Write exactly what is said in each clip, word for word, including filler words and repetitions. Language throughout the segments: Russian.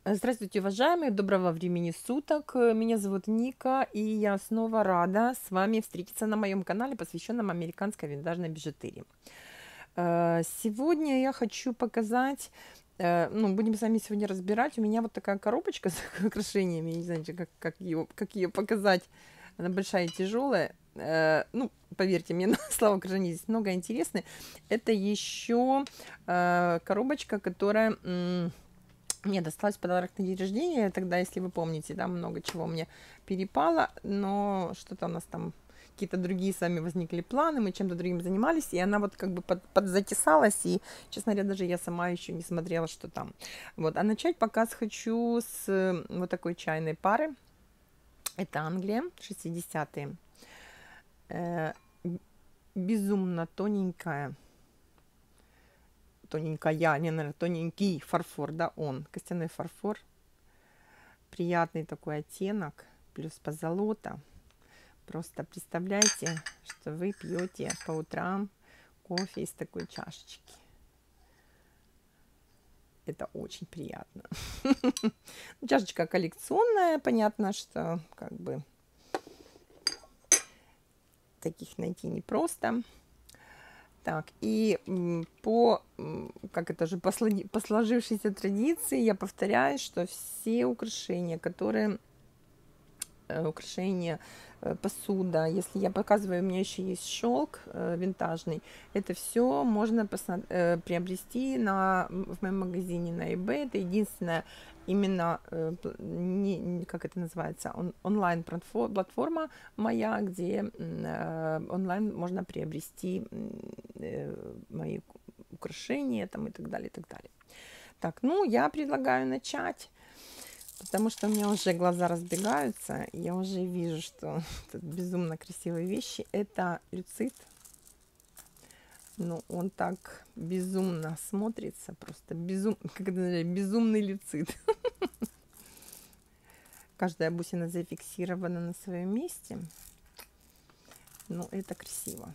Здравствуйте, уважаемые! Доброго времени суток! Меня зовут Ника, и я снова рада с вами встретиться на моем канале, посвященном американской винтажной бижутерии. Э, Сегодня я хочу показать, э, ну, будем с вами сегодня разбирать. У меня вот такая коробочка с украшениями, не знаю, как, как ее, как ее показать. Она большая и тяжелая. Э, Ну, поверьте мне, на слово украшений здесь много интересного. Это еще э, коробочка, которая... м, мне досталась в подарок на день рождения. Тогда, если вы помните, да, много чего мне перепало, но что-то у нас там, какие-то другие сами возникли планы, мы чем-то другим занимались, и она вот как бы под, подзатесалась, и, честно говоря, даже я сама еще не смотрела, что там. Вот, а начать показ хочу с э, вот такой чайной пары. Это Англия, шестидесятые. Э, безумно тоненькая. Тоненькая, не, наверное, тоненький фарфор, да, он, костяной фарфор. Приятный такой оттенок, плюс позолота. Просто представляйте, что вы пьете по утрам кофе из такой чашечки. Это очень приятно. Чашечка коллекционная, понятно, что как бы таких найти непросто. Так, и по, как это же, по сложившейся традиции я повторяю, что все украшения, которые, украшения, посуда, если я показываю, у меня еще есть шелк винтажный, это все можно приобрести на, в моем магазине на eBay. Это единственная именно, не, как это называется, он, онлайн-платформа моя, где онлайн можно приобрести мои украшения там, и так далее, и так далее. Так, ну, я предлагаю начать, потому что у меня уже глаза разбегаются, я уже вижу, что тут безумно красивые вещи. Это люцит. Ну, он так безумно смотрится, просто безум... как это называется? Безумный люцит. Каждая бусина зафиксирована на своем месте. Ну, это красиво.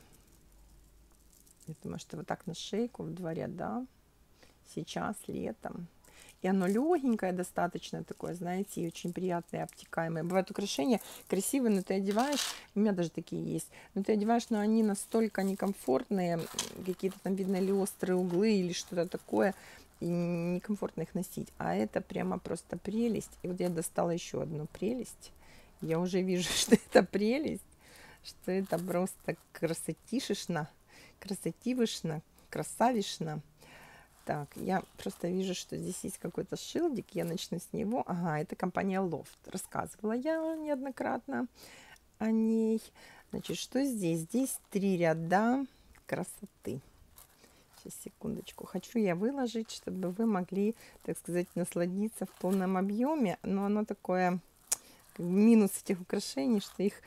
Я думаю, что вот так на шейку в два ряда. Сейчас, летом. И оно легенькое достаточно такое, знаете, и очень приятное, обтекаемое. Бывают украшения красивые, но ты одеваешь, у меня даже такие есть, но ты одеваешь, но они настолько некомфортные, какие-то там, видно ли, острые углы или что-то такое, и некомфортно их носить. А это прямо просто прелесть. И вот я достала еще одну прелесть. Я уже вижу, что это прелесть, что это просто красотишечно, красотивышно, красавишно. Так, я просто вижу, что здесь есть какой-то шилдик, я начну с него. Ага, это компания Loft. Рассказывала я неоднократно о ней. Значит, что здесь? Здесь три ряда красоты. Сейчас, секундочку. Хочу я выложить, чтобы вы могли, так сказать, насладиться в полном объеме. Но оно такое, как бы минус этих украшений, что их,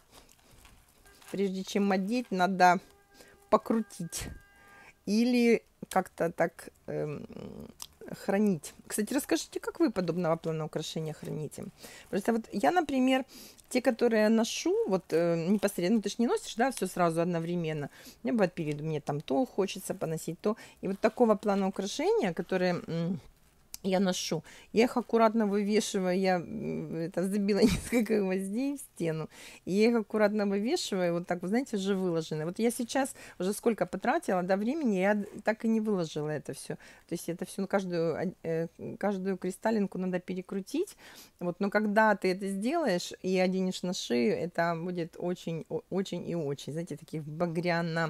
прежде чем одеть, надо покрутить. Или как-то так э, хранить. Кстати, расскажите, как вы подобного плана украшения храните? Просто вот я, например, те, которые я ношу, вот э, непосредственно, ну, ты же не носишь, да, все сразу одновременно. У меня бывает период, мне там то хочется поносить, то. И вот такого плана украшения, которые... я ношу, я их аккуратно вывешиваю, я это забила несколько гвоздей в стену, и я их аккуратно вывешиваю, вот так, вы знаете, уже выложены. Вот я сейчас уже сколько потратила, до времени, я так и не выложила это все. То есть это все, ну, каждую, каждую кристаллинку надо перекрутить. Вот, но когда ты это сделаешь и оденешь на шею, это будет очень, очень и очень, знаете, таких багряно,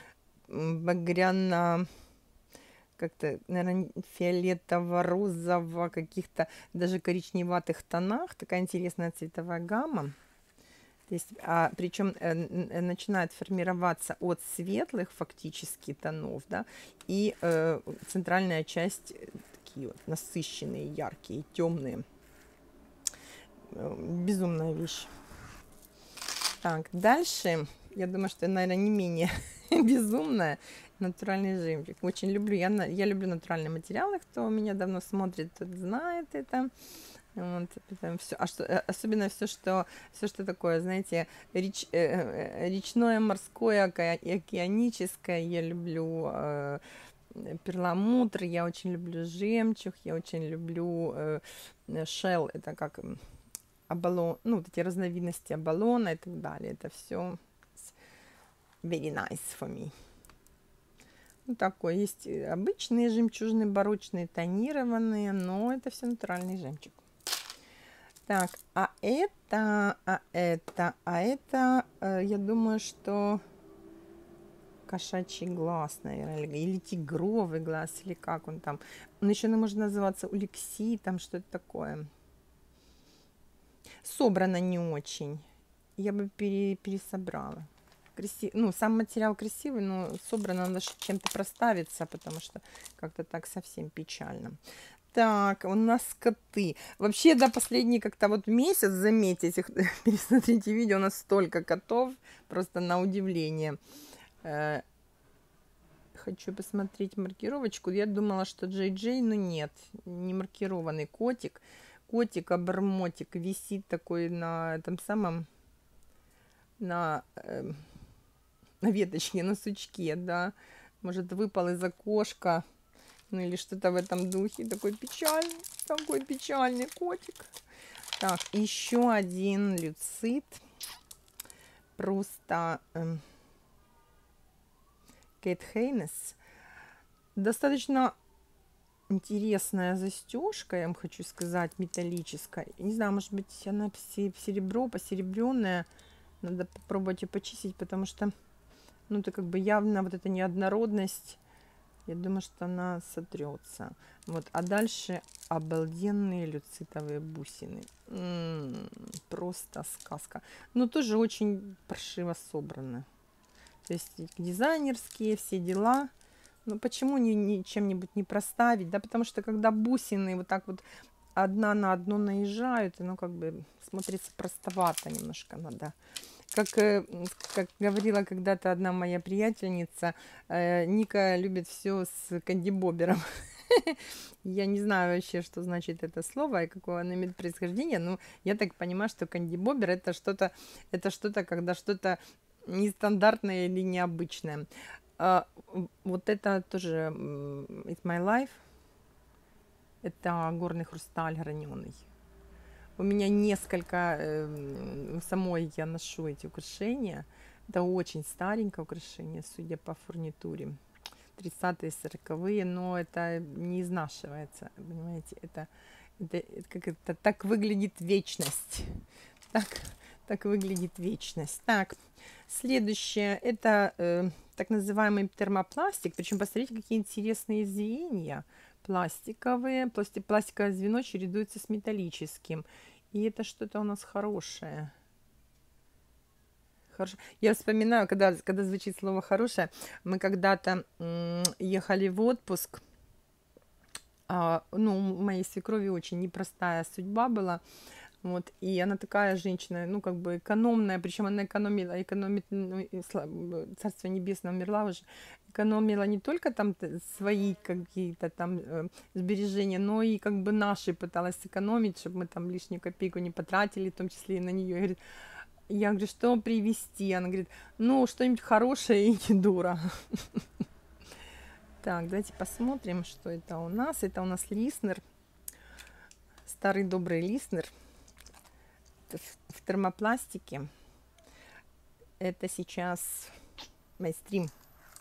багряно, как-то, наверное, фиолетово-розово, каких-то даже коричневатых тонах. Такая интересная цветовая гамма. Здесь, а, причем э, э, начинает формироваться от светлых фактически тонов, да, и э, центральная часть такие вот насыщенные, яркие, темные. Безумная вещь. Так, дальше, я думаю, что, наверное, не менее безумная, натуральный жемчуг. Очень люблю, я, я люблю натуральные материалы, кто меня давно смотрит, тот знает это. Вот, это все, а что, особенно все, что, все, что такое, знаете, реч, э, речное, морское, океаническое, я люблю. Э, перламутр, я очень люблю жемчуг, я очень люблю э, shell, это как оболон, ну, вот эти разновидности оболона и так далее. Это все very nice for me. Ну, такой есть обычные жемчужные, барочные, тонированные, но это все натуральный жемчуг. Так, а это, а это, а это, э, я думаю, что кошачий глаз, наверное, или тигровый глаз, или как он там. Он еще может называться уликси, там что-то такое. Собрано не очень. Я бы пере, пересобрала. Красив... Ну, сам материал красивый, но собрано надо чем-то проставиться, потому что как-то так совсем печально. Так, у нас коты. Вообще, да, последний как-то вот месяц, заметьте, пересмотрите видео, у нас столько котов, просто на удивление. Хочу посмотреть маркировочку. Я думала, что Джей Джей, но нет, не маркированный котик. Котик, обормотик, висит такой на этом самом, на, э, на веточке, на сучке, да. Может, выпал из окошка, ну или что-то в этом духе. Такой печальный, такой печальный котик. Так, еще один люцит. Просто э, Кейт Хейнес. Достаточно интересная застежка, я вам хочу сказать, металлическая. Не знаю, может быть, она серебро, посеребренная. Надо попробовать ее почистить, потому что, ну, это как бы явно вот эта неоднородность. Я думаю, что она сотрется. Вот, а дальше обалденные люцитовые бусины. М-м, просто сказка. Но тоже очень паршиво собраны. То есть дизайнерские все дела. Ну, почему не, не чем-нибудь не проставить? Да, потому что когда бусины вот так вот одна на одну наезжают, оно как бы смотрится простовато немножко надо. Как, как говорила когда-то одна моя приятельница, Ника любит все с кандибобером. Я не знаю вообще, что значит это слово и какое оно имеет происхождение, но я так понимаю, что кандибобер это что-то, это что-то, когда что-то нестандартное или необычное. Uh, вот это тоже It's My Life. Это горный хрусталь граненый. У меня несколько, э, самой я ношу эти украшения. Это очень старенькое украшение, судя по фурнитуре. тридцатые, сороковые, но это не изнашивается. Понимаете, это, это, это, как это так выглядит вечность. Так, так выглядит вечность. Так, следующее это э, так называемый термопластик. Причем посмотрите, какие интересные звенья. Пластиковые. Пласти, пластиковое звено чередуется с металлическим. И это что-то у нас хорошее. Хорошо. Я вспоминаю, когда, когда звучит слово «хорошее», мы когда-то ехали в отпуск. А, ну, у моей свекрови очень непростая судьба была. Вот, и она такая женщина, ну, как бы экономная, причем она экономила, экономит, ну, Царство Небесное, умерла уже, экономила не только там свои какие-то там э, сбережения, но и как бы наши пыталась сэкономить, чтобы мы там лишнюю копейку не потратили, в том числе и на нее. И говорит, я говорю, что привезти? Она говорит, ну, что-нибудь хорошее и не дура. Так, давайте посмотрим, что это у нас. Это у нас Лиснер, старый добрый Лиснер. В термопластике. Это сейчас мейнстрим.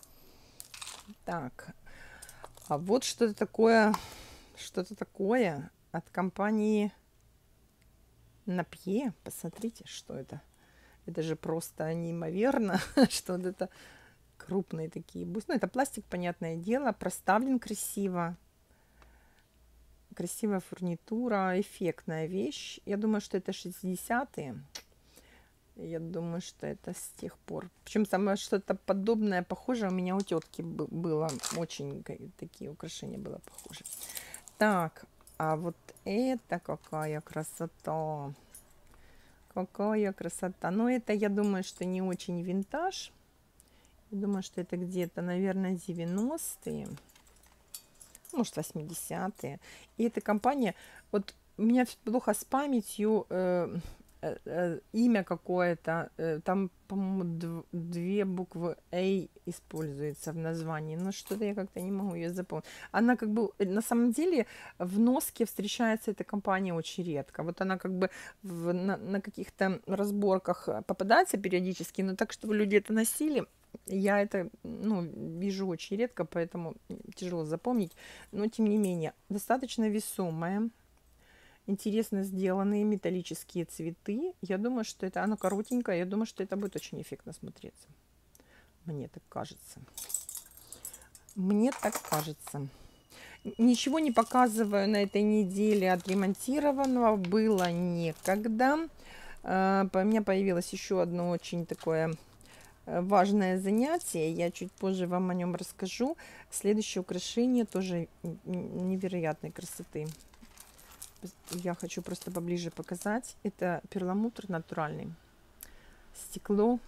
Так, а вот что-то такое, что-то такое от компании Напье. Посмотрите, что это. Это же просто неимоверно, что вот это крупные такие бусы. Ну, это пластик, понятное дело, проставлен красиво. Красивая фурнитура, эффектная вещь. Я думаю, что это шестидесятые. Я думаю, что это с тех пор. Причем самое что-то подобное, похожее у меня у тетки было. Очень такие украшения было похоже. Так, а вот это какая красота. Какая красота. Но это, я думаю, что не очень винтаж. Я думаю, что это где-то, наверное, девяностые. Может, восьмидесятые. И эта компания, вот у меня плохо с памятью, э, э, э, имя какое-то, э, там, по-моему, дв- две буквы A используется в названии, но что-то я как-то не могу ее запомнить. Она как бы, э, на самом деле, в носке встречается эта компания очень редко. Вот она как бы в- на, на каких-то разборках э, попадается периодически, но так, чтобы люди это носили, я это, ну, вижу очень редко, поэтому тяжело запомнить. Но, тем не менее, достаточно весомая. Интересно сделанные металлические цветы. Я думаю, что это... Оно коротенькое. Я думаю, что это будет очень эффектно смотреться. Мне так кажется. Мне так кажется. Ничего не показываю на этой неделе отремонтированного. Было некогда. Uh, у меня появилось еще одно очень такое важное занятие. Я чуть позже вам о нем расскажу. Следующее украшение тоже невероятной красоты. Я хочу просто поближе показать. Это перламутр натуральный. Стекло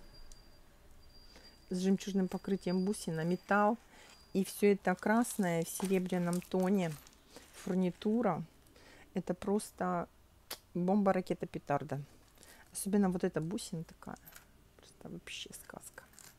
с жемчужным покрытием бусина, металл. И все это красное в серебряном тоне. Фурнитура. Это просто бомба, ракета, петарда. Особенно вот эта бусина такая. Просто вообще сказка.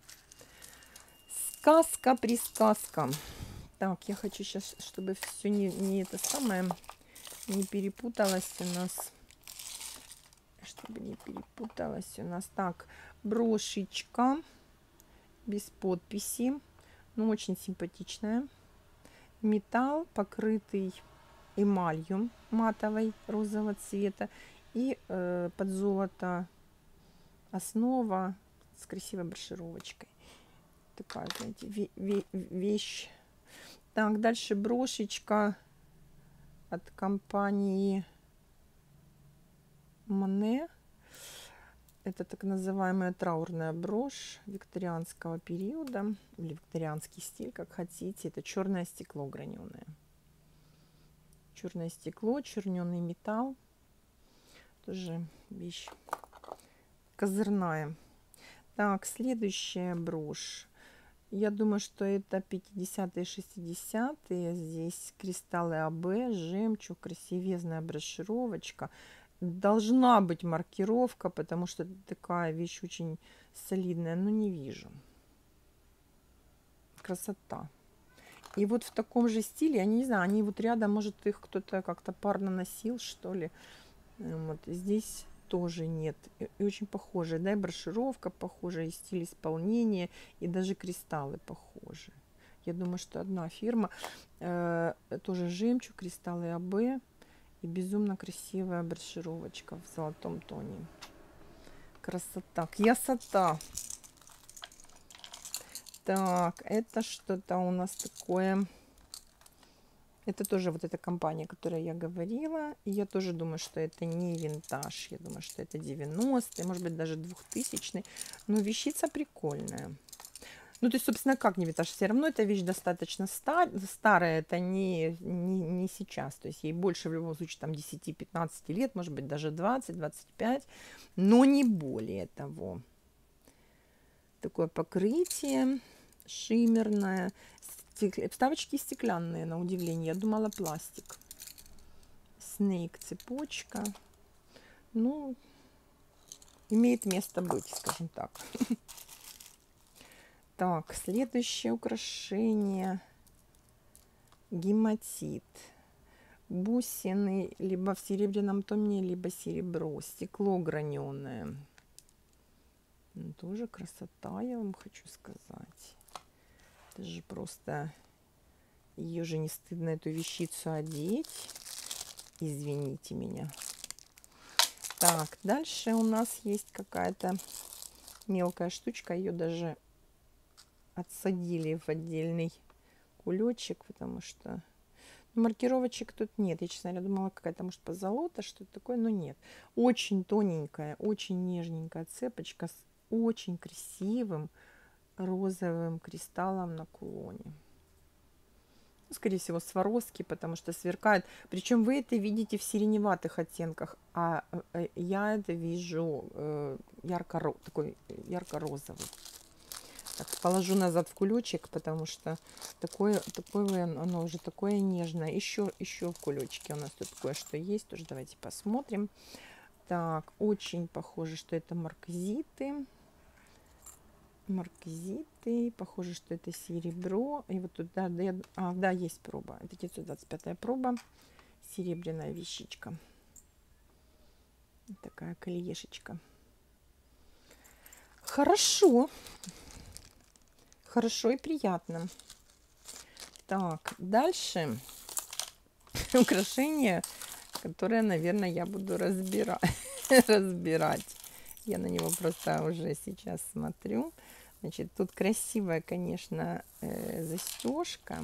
Сказка-присказка. Так, я хочу сейчас, чтобы все не, не это самое... не перепуталось у нас, чтобы не перепуталось у нас. Так, брошечка без подписи, но очень симпатичная. Металл, покрытый эмалью матовой розового цвета, и э, под золото основа с красивой брошировочкой. Такая, знаете, ве ве вещь. Так, дальше брошечка от компании Моне. Это так называемая траурная брошь викторианского периода, или викторианский стиль, как хотите. Это черное стекло граненое. Черное стекло, черненый металл. Тоже вещь козырная. Так, следующая брошь. Я думаю, что это пятидесятые, шестидесятые. Здесь кристаллы АБ, жемчуг, красивезная брошировочка. Должна быть маркировка, потому что такая вещь очень солидная, но не вижу. Красота. И вот в таком же стиле, я не знаю, они вот рядом, может, их кто-то как-то парно носил, что ли. Вот здесь тоже нет. И, и очень похожие, да, и брошировка похожая, и стиль исполнения, и даже кристаллы похожи. Я думаю, что одна фирма, э, тоже жемчуг, кристаллы АБ. И безумно красивая брошировочка в золотом тоне. Красота. Красота. Так, это что-то у нас такое. Это тоже вот эта компания, о которой я говорила. И я тоже думаю, что это не винтаж. Я думаю, что это девяностые, может быть, даже двухтысячные. Но вещица прикольная. Ну, то есть, собственно, как не винтаж? Все равно эта вещь достаточно стар, старая, это не, не, не сейчас. То есть, ей больше в любом случае там десять-пятнадцать лет, может быть, даже двадцать-двадцать пять, но не более того. Такое покрытие шиммерное. Вставочки стеклянные, на удивление. Я думала, пластик. Снейк, цепочка. Ну, имеет место быть, скажем так. Так, следующее украшение. Гематит. Бусины либо в серебряном тоне, либо серебро. Стекло граненое. Тоже красота, я вам хочу сказать. Это же просто... Ее же не стыдно, эту вещицу, одеть. Извините меня. Так, дальше у нас есть какая-то мелкая штучка. Ее даже отсадили в отдельный кулечек, потому что маркировочек тут нет. Я, честно говоря, думала, какая-то, может, позолота, что-то такое, но нет. Очень тоненькая, очень нежненькая цепочка с очень красивым розовым кристаллом на кулоне. Скорее всего, Сваровски, потому что сверкает. Причем вы это видите в сиреневатых оттенках, а я это вижу э, ярко, такой ярко-розовый. Так, положу назад в кулечек, потому что такое, такое оно уже такое нежное. Еще, еще в кулечке у нас тут кое-что есть. Тоже давайте посмотрим. Так, очень похоже, что это маркзиты. Маркзиты. Похоже, что это серебро. И вот тут, да, да, а, да, есть проба. Это девятьсот двадцать пятая проба. Серебряная вещичка. Такая кольешечка. Хорошо. Хорошо и приятно. Так, дальше украшение, которое, наверное, я буду разбирать. разбирать. Я на него просто уже сейчас смотрю. Значит, тут красивая, конечно, э, застежка.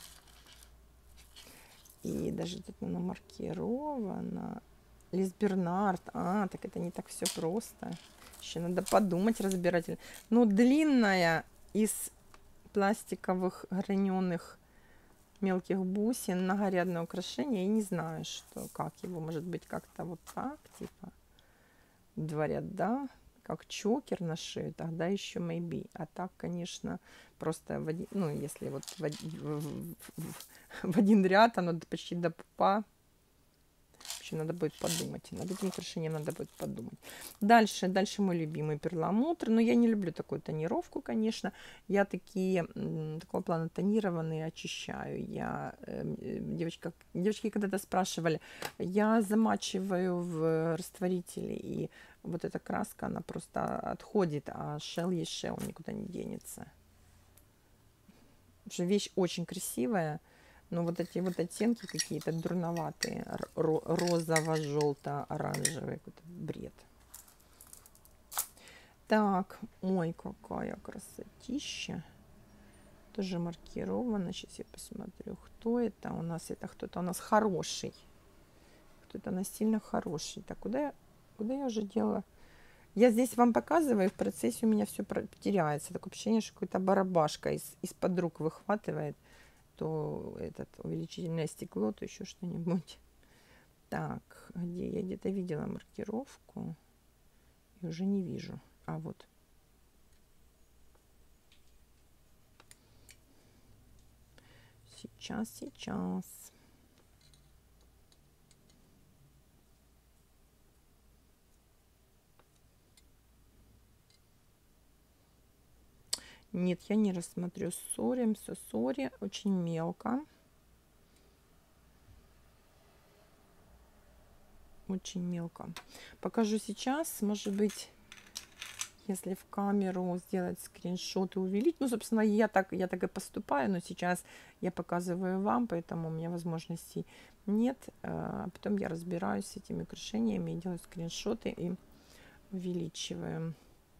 И даже тут она маркирована. Лис Бернард. А, так это не так все просто. Еще надо подумать разбирательно. Ну, длинная, из пластиковых граненых мелких бусин, многорядное украшение. Я не знаю, что, как его, может быть, как-то вот так, типа, два ряда, как чокер на шею, тогда еще maybe. А так, конечно, просто, в один, ну, если вот в, в, в, в один ряд, оно почти до пупа. Вообще надо будет подумать. Над этим украшением надо будет подумать. Дальше, дальше мой любимый перламутр. Но я не люблю такую тонировку, конечно. Я такие, такого плана тонированные очищаю. Я, девочка, девочки когда-то спрашивали, я замачиваю в растворителе, и вот эта краска, она просто отходит, а шел есть шел, никуда не денется. Потому что вещь очень красивая. Но вот эти вот оттенки какие-то дурноватые, розово-желто-оранжевый, какой-то бред. Так, ой, какая красотища. Тоже маркировано. Сейчас я посмотрю, кто это у нас. Это кто-то у нас хороший. Кто-то у нас сильно хороший. Так, куда я, куда я уже делала? Я здесь вам показываю, в процессе у меня все теряется. Такое ощущение, что какая-то барабашка из, из-под рук выхватывает. То этот увеличительное стекло, то еще что-нибудь. Так, где я где-то видела маркировку и уже не вижу. А вот. Сейчас, сейчас. Нет, я не рассмотрю. Сори, все сори. Очень мелко. Очень мелко. Покажу сейчас. Может быть, если в камеру сделать скриншот и увеличить. Ну, собственно, я так, я так и поступаю, но сейчас я показываю вам, поэтому у меня возможностей нет. А потом я разбираюсь с этими украшениями, делаю скриншоты и увеличиваю.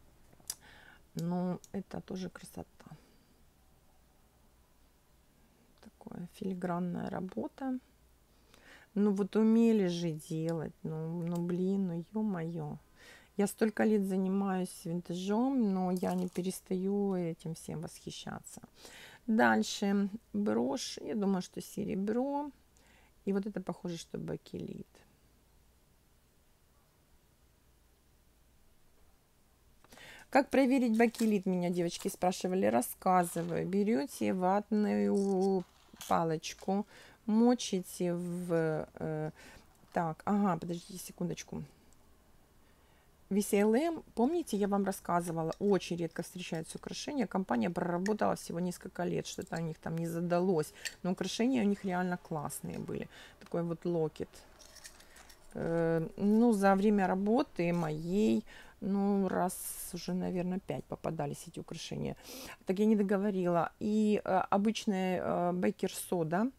Но это тоже красота. Такое филигранная работа. Ну вот умели же делать. Ну, ну блин, ну ё-моё. Я столько лет занимаюсь винтажом, но я не перестаю этим всем восхищаться. Дальше брошь. Я думаю, что серебро. И вот это похоже, что бакелит. Как проверить бакелит, меня девочки спрашивали. Рассказываю. Берете ватную палочку, мочите в... Э, так, ага, подождите секундочку. ви си эл эм, помните, я вам рассказывала, очень редко встречаются украшения. Компания проработала всего несколько лет, что-то у них там не задалось. Но украшения у них реально классные были. Такой вот локет. Э, ну, за время работы моей, ну, раз уже, наверное, пять попадались эти украшения. Так я не договорила. И э, обычная э, бейкер-сода,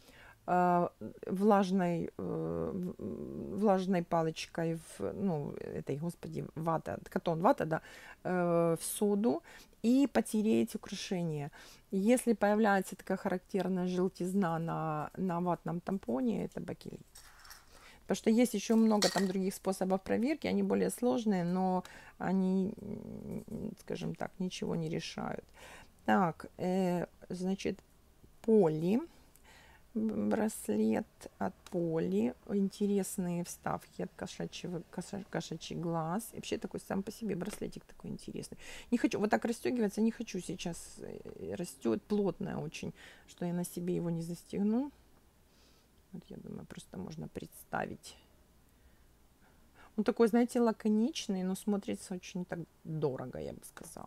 влажной, влажной палочкой, в, ну, этой, господи, вата, катон вата, да, в соду и потереть украшение. Если появляется такая характерная желтизна на, на ватном тампоне, это бакелит. Потому что есть еще много там других способов проверки, они более сложные, но они, скажем так, ничего не решают. Так, э, значит, поли. Браслет от Поли. Интересные вставки от кошачьего, кошачий глаз. И вообще такой сам по себе браслетик такой интересный. Не хочу, вот так расстегиваться не хочу сейчас. Растет плотное очень, что я на себе его не застегну. Вот я думаю, просто можно представить. Ну, такой, знаете, лаконичный, но смотрится очень так дорого, я бы сказала.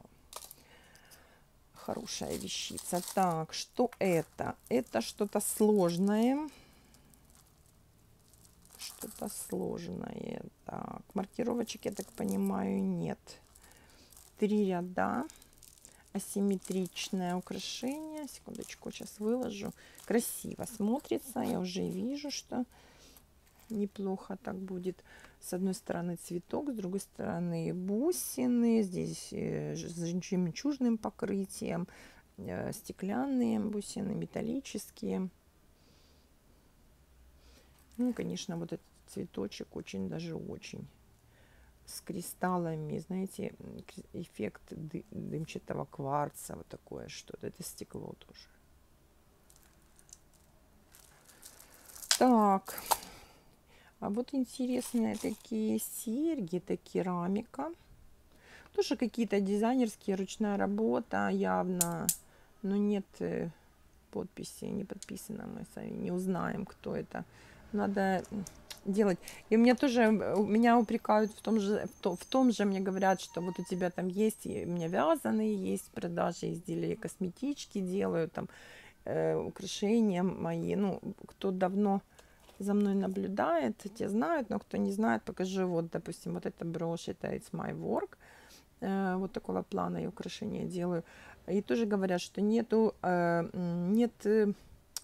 Хорошая вещица. Так, что это? Это что-то сложное. Что-то сложное. Так, маркировочек, я так понимаю, нет. Три ряда. Асимметричное украшение. Секундочку, сейчас выложу. Красиво смотрится. Я уже вижу, что неплохо так будет. С одной стороны цветок, с другой стороны бусины. Здесь с жемчужным покрытием. Стеклянные бусины, металлические. Ну, конечно, вот этот цветочек очень даже очень. С кристаллами, знаете, эффект ды дымчатого кварца, вот такое что-то. Это стекло тоже. Так, а вот интересные такие серьги, это керамика. Тоже какие-то дизайнерские, ручная работа явно, но нет подписи, не подписано, мы сами не узнаем, кто это. Надо делать. И мне тоже, меня упрекают в том же, в том, в том же мне говорят, что вот у тебя там есть, и у меня вязаные есть продажи изделия, косметички делаю, там э, украшения мои. Ну, кто давно за мной наблюдает, те знают, но кто не знает, покажу. Вот, допустим, вот эта брошь, это It's My Work. Э, вот такого плана я украшения делаю. И тоже говорят, что нету, э, нет э,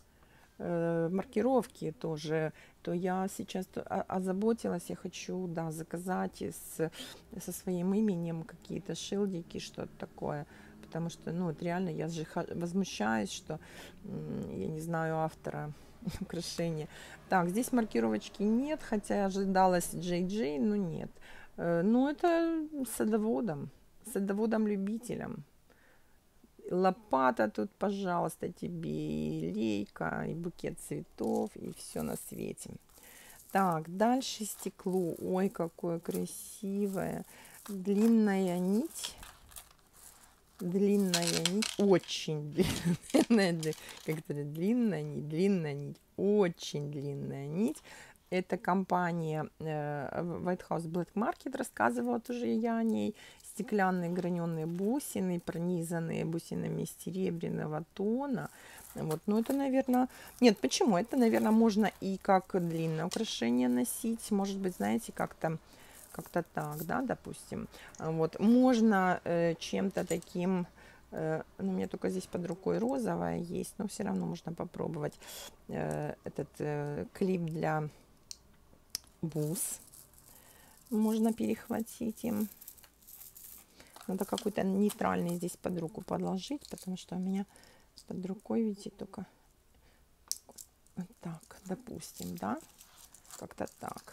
маркировки тоже, то я сейчас озаботилась, я хочу, да, заказать с, со своим именем какие-то шилдики, что-то такое, потому что, ну, вот реально я же возмущаюсь, что я не знаю автора украшения. Так, здесь маркировочки нет, хотя ожидалось джей джей, но нет. Ну, это садоводом, садоводом-любителем. Лопата тут, пожалуйста, тебе, и лейка, и букет цветов, и все на свете. Так, дальше стекло. Ой, какое красивое. Длинная нить. Длинная нить. Очень длинная. Как-то длинная нить, длинная нить. Очень длинная нить. Это компания White House Black Market, рассказывала тоже я о ней. Стеклянные граненые бусины, пронизанные бусинами серебряного тона. Вот, ну это, наверное... Нет, почему? Это, наверное, можно и как длинное украшение носить. Может быть, знаете, как-то как-то так, да, допустим. Вот, можно э, чем-то таким... Э, ну, у меня только здесь под рукой розовая есть, но все равно можно попробовать э, этот э, клип для бус. Можно перехватить им. Надо какой-то нейтральный здесь под руку подложить, потому что у меня под рукой, видите, только вот так, допустим, да, как-то так.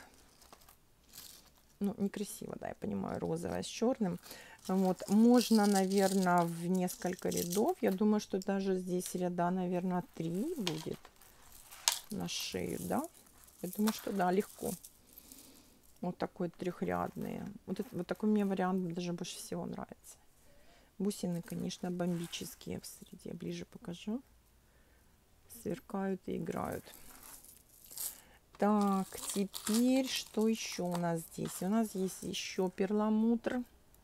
Ну, некрасиво, да, я понимаю, розовое с черным. Вот, можно, наверное, в несколько рядов. Я думаю, что даже здесь ряда, наверное, три будет на шею, да. Я думаю, что да, легко. Вот такой трехрядный. Вот, это, вот такой мне вариант даже больше всего нравится. Бусины, конечно, бомбические. В среде ближе покажу. Сверкают и играют. Так, теперь что еще у нас здесь? У нас есть еще перламутр.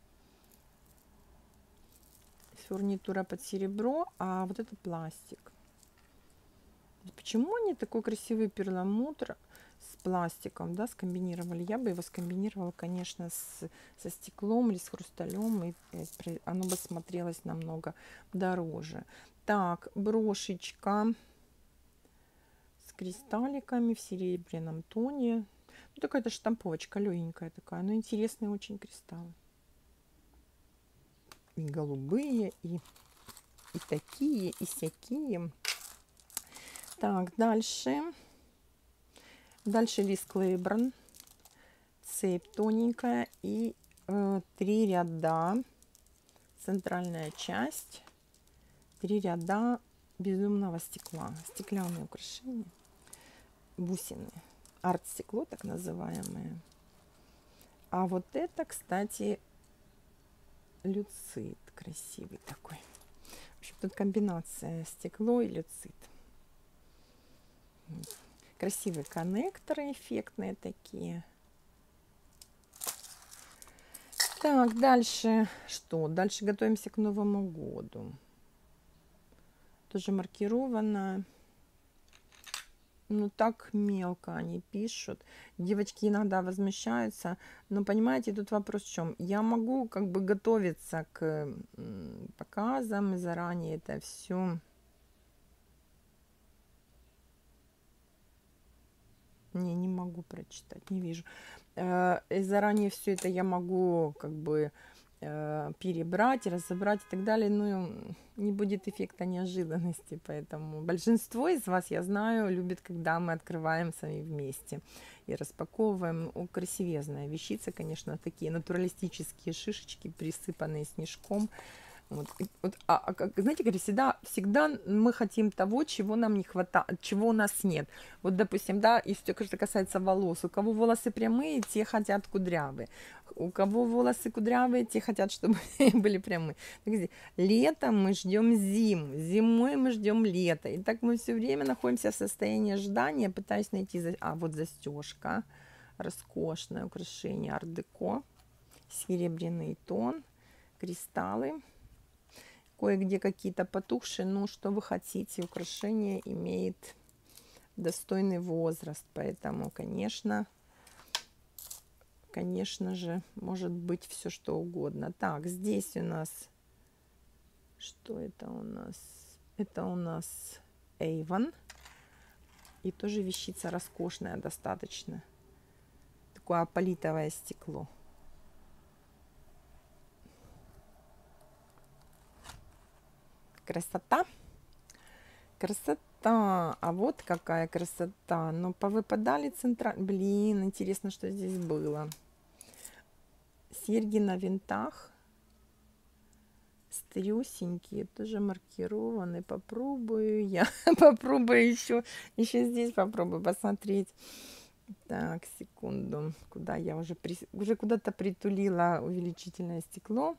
Фурнитура под серебро, а вот это пластик. Почему они такой красивый перламутр с пластиком, да, скомбинировали? Я бы его скомбинировала, конечно, с, со стеклом или с хрусталем, и, и оно бы смотрелось намного дороже. Так, брошечка с кристалликами в серебряном тоне. Ну, такая-то штамповочка легенькая такая, но интересные очень кристаллы. И голубые, и, и такие, и сякие. Так, дальше. Дальше лист Клейборн. Цепь тоненькая и э, три ряда. Центральная часть. Три ряда безумного стекла. Стеклянные украшения. Бусины. Арт-стекло, так называемое. А вот это, кстати, люцит. Красивый такой. В общем, тут комбинация стекло и люцит. Красивые коннекторы эффектные такие. Так, дальше что? Дальше готовимся к Новому году. Тоже маркировано. Ну, так мелко они пишут. Девочки иногда возмущаются. Но, понимаете, тут вопрос в чем? Я могу как бы готовиться к показам и заранее это все. Не, не могу прочитать, не вижу. И заранее все это я могу как бы перебрать, разобрать и так далее, но не будет эффекта неожиданности, поэтому большинство из вас, я знаю, любит, когда мы открываем сами вместе и распаковываем. О, красивезная вещица, конечно, такие натуралистические шишечки, присыпанные снежком. Вот, вот, а, а как, знаете, говорю, всегда, всегда мы хотим того, чего нам не хватает, чего у нас нет. Вот, допустим, да, и все, что касается волос. У кого волосы прямые, те хотят кудрявые. У кого волосы кудрявые, те хотят, чтобы были прямые. Летом мы ждем зиму, зимой мы ждем лето. И так мы все время находимся в состоянии ожидания, пытаюсь найти... А, вот застежка. Роскошное украшение ар-деко. Серебряный тон. Кристаллы. Кое-где какие-то потухшие, но что вы хотите, украшение имеет достойный возраст, поэтому, конечно, конечно же, может быть все что угодно. Так, здесь у нас, что это у нас? Это у нас Avon, и тоже вещица роскошная достаточно, такое аполитовое стекло. Красота, красота, а вот какая красота, но повыпадали центра, блин, интересно, что здесь было. Серьги на винтах, стрюсенькие, тоже маркированы, попробую я, попробую еще, еще здесь попробую посмотреть. Так, секунду, куда я уже, при, уже куда-то притулила увеличительное стекло.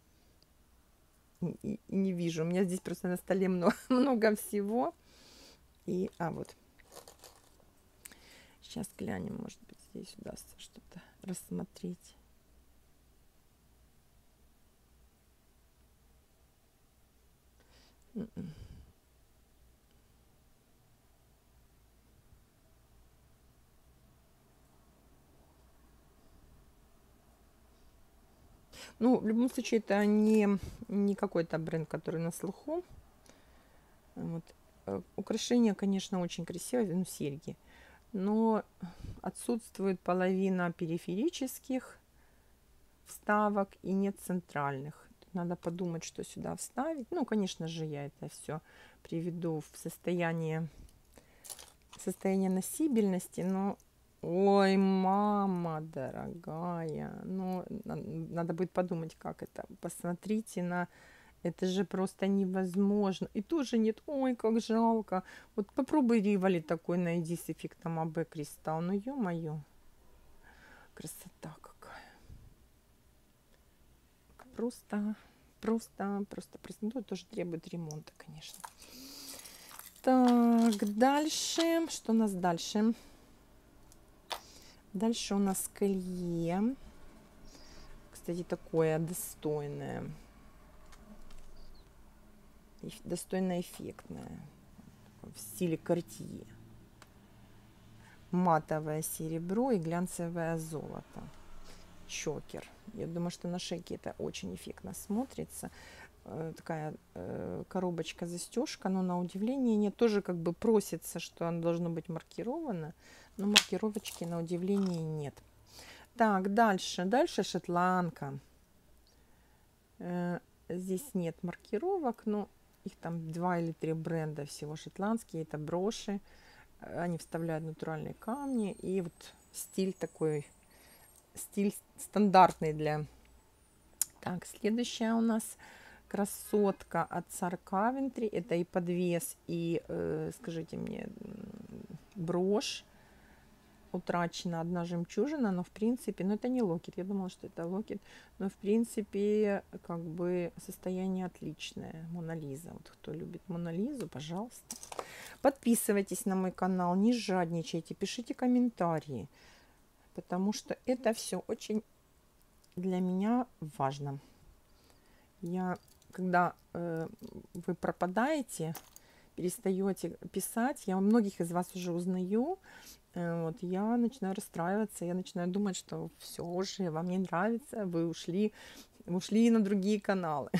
И, и не вижу. У меня здесь просто на столе много, много всего. И, а, вот. Сейчас глянем, может быть, здесь удастся что-то рассмотреть. Ну, в любом случае, это не, не какой-то бренд, который на слуху. Вот. Украшения, конечно, очень красивые, ну, серьги. Но отсутствует половина периферических вставок и нет центральных. Тут надо подумать, что сюда вставить. Ну, конечно же, я это все приведу в состояние, состояние носибельности, но... Ой, мама дорогая, ну, надо будет подумать, как это. Посмотрите на... Это же просто невозможно. И тоже нет. Ой, как жалко. Вот попробуй Риволи такой найди с эффектом АБ кристалл. Ну, ё-моё. Красота какая. Просто, просто, просто, просто. Ну, тоже требует ремонта, конечно. Так, дальше. Что у нас дальше? Дальше у нас колье. Кстати, такое достойное. Достойно эффектное. В стиле Cartier. Матовое серебро и глянцевое золото. Чокер. Я думаю, что на шейке это очень эффектно смотрится. Такая э, коробочка-застежка, но на удивление нет. Тоже как бы просится, что оно должно быть маркировано, но маркировочки на удивление нет. Так, дальше. Дальше шотландка. Э, здесь нет маркировок, но их там два или три бренда всего шотландские. Это броши. Они вставляют натуральные камни. И вот стиль такой, стиль стандартный для... Так, следующая у нас... Красотка от Сар Кавентри. Это и подвес, и, э, скажите мне, брошь. Утрачена одна жемчужина, но в принципе, ну это не локет, я думала, что это локет, но в принципе, как бы состояние отличное. Мона Лиза. Вот кто любит Мону Лизу, пожалуйста. Подписывайтесь на мой канал, не жадничайте, пишите комментарии, потому что это все очень для меня важно. Я, когда э, вы пропадаете, перестаете писать, я у многих из вас уже узнаю, э, вот, я начинаю расстраиваться, я начинаю думать, что все уже, вам не нравится, вы ушли, ушли на другие каналы.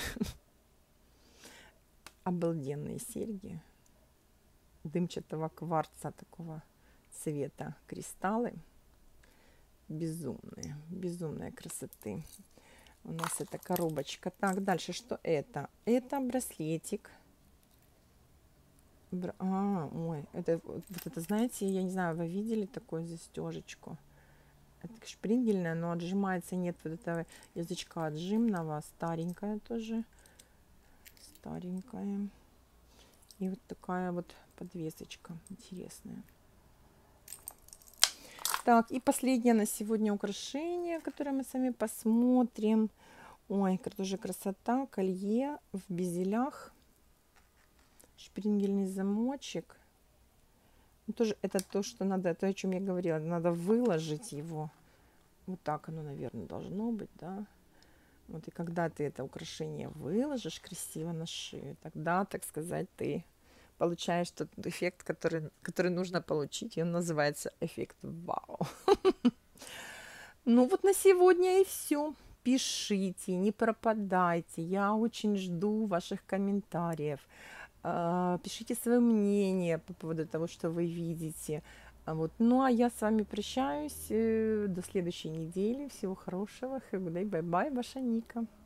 Обалденные серьги дымчатого кварца такого цвета, кристаллы. Безумные, безумной красоты. У нас эта коробочка. Так, дальше что это? Это браслетик. Бра... А, ой, это вот это, знаете, я не знаю, вы видели такую застежечку? Это шпрингельная, но отжимается, нет вот этого язычка отжимного. Старенькая тоже. Старенькая. И вот такая вот подвесочка интересная. Так, и последнее на сегодня украшение, которое мы с вами посмотрим. Ой, тоже красота. Колье в безелях. Шпрингельный замочек. Ну, тоже это то, что надо, то, о чем я говорила. Надо выложить его. Вот так оно, наверное, должно быть, да. Вот и когда ты это украшение выложишь красиво на шею, тогда, так сказать, ты получаешь тот эффект, который, который нужно получить. И он называется эффект вау. Ну вот на сегодня и все. Пишите, не пропадайте. Я очень жду ваших комментариев. Пишите свое мнение по поводу того, что вы видите. Вот. Ну а я с вами прощаюсь. До следующей недели. Всего хорошего. Бай-бай, ваша Ника.